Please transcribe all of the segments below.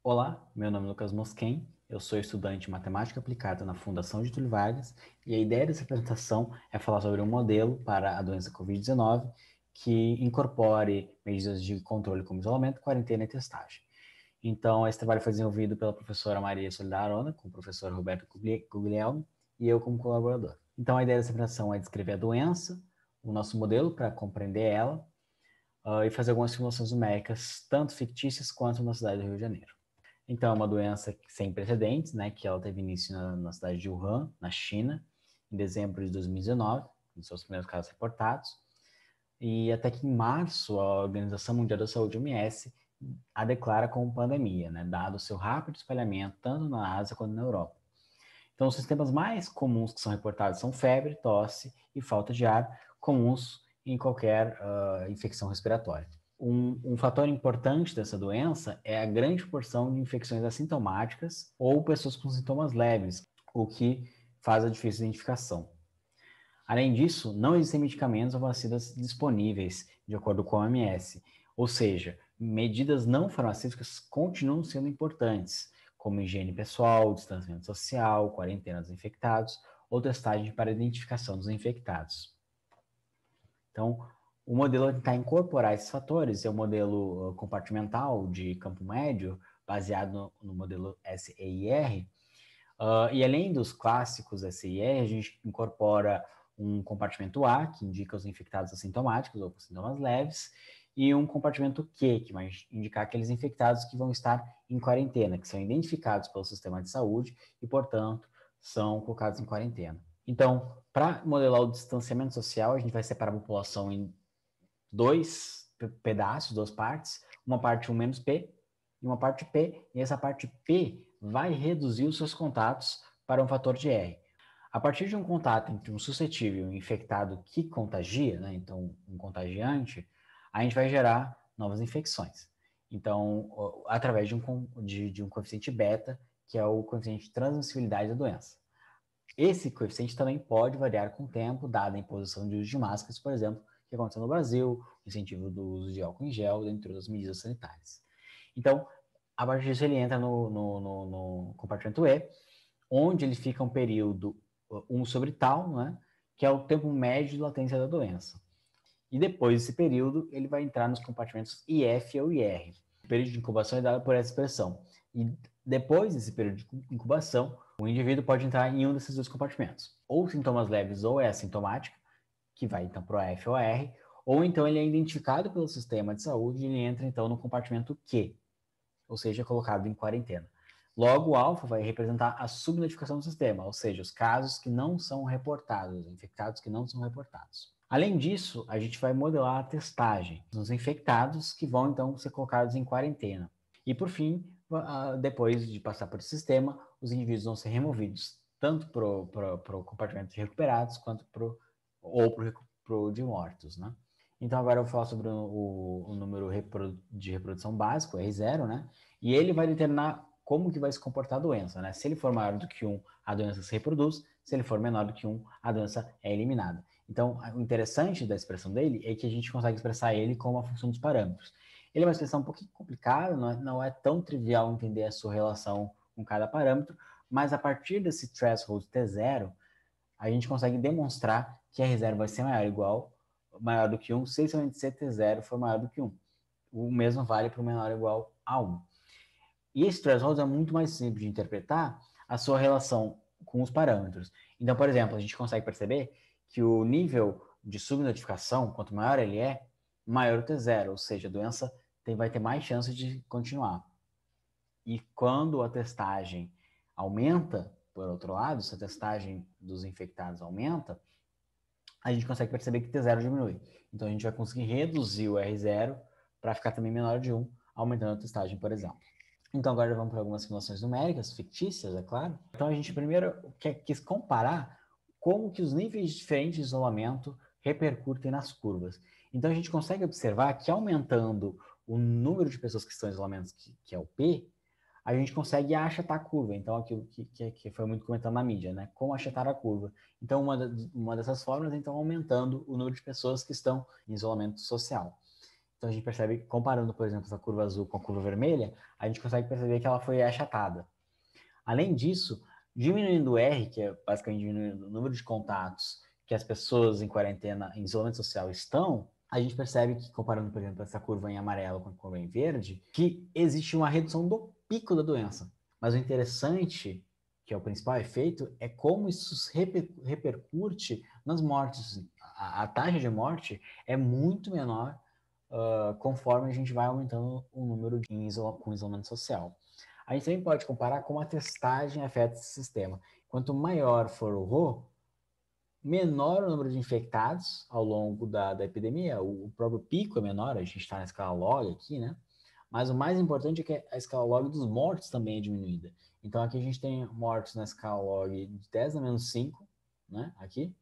Olá, meu nome é Lucas Mosquen, eu sou estudante de Matemática Aplicada na Fundação Getúlio Vargas e a ideia dessa apresentação é falar sobre um modelo para a doença Covid-19 que incorpore medidas de controle como isolamento, quarentena e testagem. Então, esse trabalho foi desenvolvido pela professora Maria Soledad Arona, com o professor Roberto Guglielmo e eu como colaborador. Então, a ideia dessa apresentação é descrever a doença, o nosso modelo para compreender ela e fazer algumas simulações numéricas, tanto fictícias quanto na cidade do Rio de Janeiro. Então, é uma doença sem precedentes, né, que ela teve início na cidade de Wuhan, na China, em dezembro de 2019, com seus primeiros casos reportados, e até que em março a Organização Mundial da Saúde, OMS, a declara como pandemia, né, dado o seu rápido espalhamento tanto na Ásia quanto na Europa. Então, os sistemas mais comuns que são reportados são febre, tosse e falta de ar, comuns em qualquer infecção respiratória. Um fator importante dessa doença é a grande proporção de infecções assintomáticas ou pessoas com sintomas leves, o que faz a difícil identificação. Além disso, não existem medicamentos ou vacinas disponíveis, de acordo com a OMS, ou seja, medidas não farmacêuticas continuam sendo importantes, como higiene pessoal, distanciamento social, quarentena dos infectados ou testagem para identificação dos infectados. Então, o modelo tentar incorporar esses fatores é o modelo compartimental de campo médio, baseado no modelo SEIR, e além dos clássicos SIR, a gente incorpora um compartimento A, que indica os infectados assintomáticos ou com sintomas leves, e um compartimento Q, que vai indicar aqueles infectados que vão estar em quarentena, que são identificados pelo sistema de saúde e, portanto, são colocados em quarentena. Então, para modelar o distanciamento social, a gente vai separar a população em dois pedaços, duas partes, uma parte 1 menos P e uma parte P, e essa parte P vai reduzir os seus contatos para um fator de R. A partir de um contato entre um suscetível e um infectado que contagia, né, então um contagiante, a gente vai gerar novas infecções. Então, através de um coeficiente beta, que é o coeficiente de transmissibilidade da doença. Esse coeficiente também pode variar com o tempo, dada a imposição de uso de máscaras, por exemplo, que aconteceu no Brasil, o incentivo do uso de álcool em gel, dentre outras medidas sanitárias. Então, a partir disso, ele entra no compartimento E, onde ele fica um período 1 sobre tal, né, que é o tempo médio de latência da doença. E depois desse período, ele vai entrar nos compartimentos IF ou IR. O período de incubação é dado por essa expressão. E depois desse período de incubação, o indivíduo pode entrar em um desses dois compartimentos. Ou sintomas leves ou é assintomática, que vai então para o F ou R, ou então ele é identificado pelo sistema de saúde e ele entra então no compartimento Q, ou seja, colocado em quarentena. Logo, o alfa vai representar a subnotificação do sistema, ou seja, os casos que não são reportados, infectados que não são reportados. Além disso, a gente vai modelar a testagem nos infectados que vão então ser colocados em quarentena. E por fim, depois de passar por esse sistema, os indivíduos vão ser removidos tanto para o compartimento de recuperados quanto para o de mortos, né? Então agora eu vou falar sobre o número de reprodução básico, R0, né? E ele vai determinar como que vai se comportar a doença, né? Se ele for maior do que 1, a doença se reproduz. Se ele for menor do que 1, a doença é eliminada. Então, o interessante da expressão dele é que a gente consegue expressar ele como a função dos parâmetros. Ele é uma expressão um pouquinho complicada, não é tão trivial entender a sua relação com cada parâmetro, mas a partir desse threshold T0, a gente consegue demonstrar que R0 vai ser maior do que 1, se somente se T0 for maior do que 1. O mesmo vale para o menor ou igual a 1. E esse threshold é muito mais simples de interpretar a sua relação com os parâmetros. Então, por exemplo, a gente consegue perceber que o nível de subnotificação, quanto maior ele é, maior o T0, ou seja, a doença vai ter mais chance de continuar. E quando a testagem aumenta, por outro lado, se a testagem dos infectados aumenta, a gente consegue perceber que T0 diminui. Então, a gente vai conseguir reduzir o R0 para ficar também menor de 1, aumentando a testagem, por exemplo. Então, agora vamos para algumas simulações numéricas, fictícias, é claro. Então, a gente primeiro quis comparar como que os níveis diferentes de isolamento repercutem nas curvas. Então, a gente consegue observar que aumentando o número de pessoas que estão em isolamento, que é o P, a gente consegue achatar a curva. Então, aquilo que foi muito comentado na mídia, né? Como achatar a curva. Então, uma dessas formas, então, aumentando o número de pessoas que estão em isolamento social. Então a gente percebe, comparando, por exemplo, essa curva azul com a curva vermelha, a gente consegue perceber que ela foi achatada. Além disso, diminuindo o R, que é basicamente diminuindo o número de contatos que as pessoas em quarentena, em isolamento social estão, a gente percebe que, comparando, por exemplo, essa curva em amarelo com a curva em verde, que existe uma redução do pico da doença. Mas o interessante, que é o principal efeito, é como isso repercute nas mortes. A taxa de morte é muito menor conforme a gente vai aumentando o número com isolamento social. A gente também pode comparar como a testagem afeta esse sistema. Quanto maior for o Rho, menor o número de infectados ao longo da epidemia. O próprio pico é menor, a gente está na escala log aqui, né? Mas o mais importante é que a escala log dos mortos também é diminuída. Então aqui a gente tem mortos na escala log de 10 a menos 5, né? Aqui,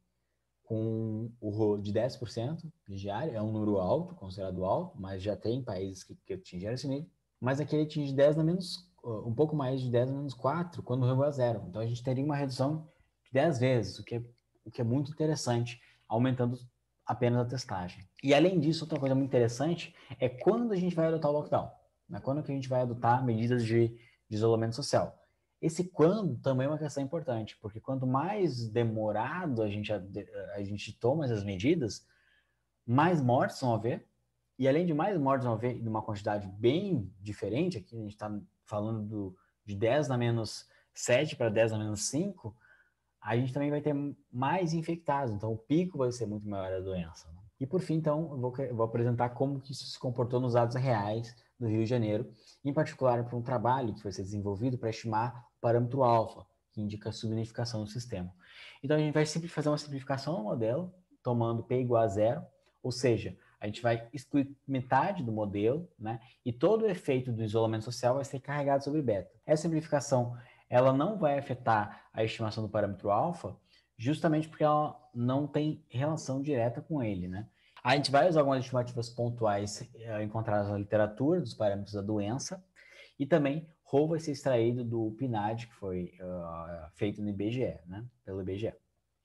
com o Rho de 10% de diária, é um número alto, considerado alto, mas já tem países que atingiram esse nível. Mas aqui ele atinge 10 a menos, um pouco mais de 10 a menos 4, quando o Rho é zero. Então a gente teria uma redução de 10 vezes, o que é muito interessante, aumentando apenas a testagem. E além disso, outra coisa muito interessante é quando a gente vai adotar o lockdown, né? Quando que a gente vai adotar medidas de isolamento social. Esse quando também é uma questão importante, porque quanto mais demorado a gente toma essas medidas, mais mortes vão haver, e além de mais mortes vão haver, numa quantidade bem diferente, aqui a gente está falando de 10 na menos 7 para 10 na menos 5, a gente também vai ter mais infectados, então o pico vai ser muito maior da doença. Né? E por fim, então, eu vou apresentar como que isso se comportou nos dados reais do Rio de Janeiro, em particular para um trabalho que foi ser desenvolvido para estimar o parâmetro alfa, que indica a subnotificação do sistema. Então a gente vai fazer uma simplificação no modelo, tomando P igual a zero, ou seja, a gente vai excluir metade do modelo, né? E todo o efeito do isolamento social vai ser carregado sobre beta. Essa simplificação ela não vai afetar a estimação do parâmetro alfa, justamente porque ela não tem relação direta com ele, né? A gente vai usar algumas estimativas pontuais encontradas na literatura dos parâmetros da doença e também Rho vai ser extraído do PNAD, que foi feito no IBGE, né? Pelo IBGE.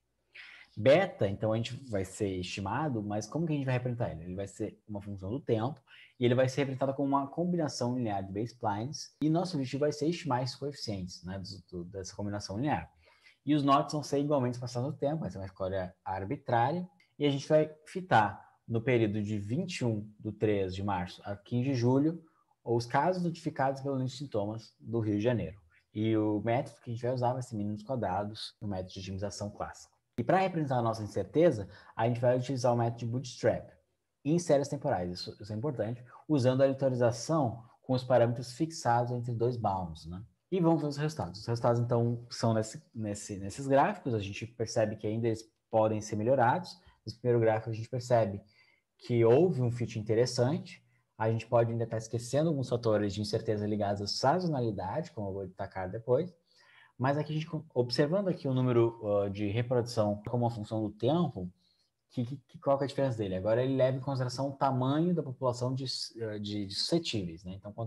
Beta, então, a gente vai ser estimado, mas como que a gente vai representar ele? Ele vai ser uma função do tempo e ele vai ser representado como uma combinação linear de baselines e nosso objetivo vai ser estimar esses coeficientes, né, dessa combinação linear. E os nodes vão ser igualmente espaçados no tempo, vai ser uma escolha arbitrária e a gente vai fitar no período de 21 de 3 de março a 15 de julho os casos notificados pelo início de sintomas do Rio de Janeiro. E o método que a gente vai usar vai ser mínimos quadrados, o método de otimização clássico. E para representar a nossa incerteza, a gente vai utilizar o método de bootstrap em séries temporais, isso é importante, usando a aleatorização com os parâmetros fixados entre dois bounds, né? E vamos ver os resultados. Os resultados, então, são nesses gráficos, a gente percebe que ainda eles podem ser melhorados. No primeiro gráfico, a gente percebe que houve um fit interessante, a gente pode ainda estar esquecendo alguns fatores de incerteza ligados à sazonalidade, como eu vou destacar depois, mas aqui a gente, observando aqui o número de reprodução como uma função do tempo, qual que é a diferença dele? Agora ele leva em consideração o tamanho da população de suscetíveis, né? Então,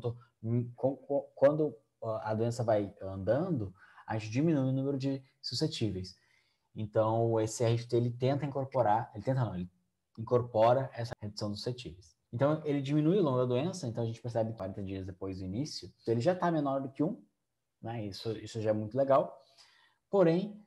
quando a doença vai andando, a gente diminui o número de suscetíveis. Então, esse RT, ele incorpora essa redução dos suscetíveis. Então, ele diminui ao longo da doença, então a gente percebe 40 dias depois do início, ele já está menor do que 1, né? Isso já é muito legal. Porém,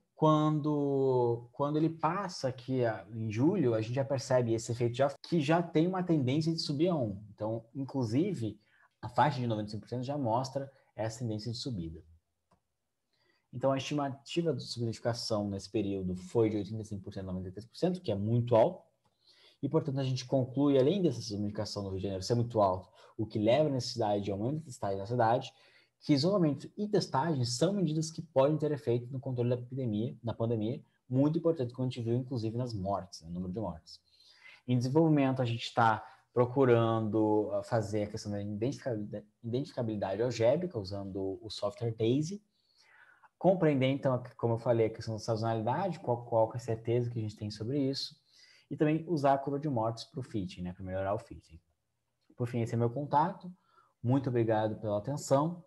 quando ele passa aqui em julho, a gente já percebe esse efeito que já tem uma tendência de subir a 1. Então, inclusive, a faixa de 95% já mostra essa tendência de subida. Então, a estimativa de subnotificação nesse período foi de 85% a 93%, que é muito alto. E, portanto, a gente conclui, além dessa subnotificação no Rio de Janeiro ser muito alto, o que leva à necessidade de aumento de testagem na cidade, que isolamento e testagem são medidas que podem ter efeito no controle da epidemia, na pandemia, muito importante, como a gente viu, inclusive, nas mortes, no número de mortes. Em desenvolvimento, a gente está procurando fazer a questão da identificabilidade algébrica, usando o software DAISY, compreender, então, como eu falei, a questão da sazonalidade, qual é a certeza que a gente tem sobre isso, e também usar a curva de mortes para o fitting, né, para melhorar o fitting. Por fim, esse é meu contato. Muito obrigado pela atenção.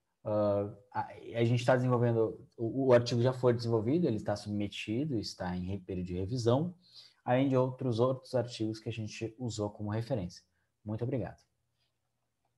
A gente está desenvolvendo, o artigo já foi desenvolvido, ele está submetido, está em período de revisão, além de outros artigos que a gente usou como referência. Muito obrigado.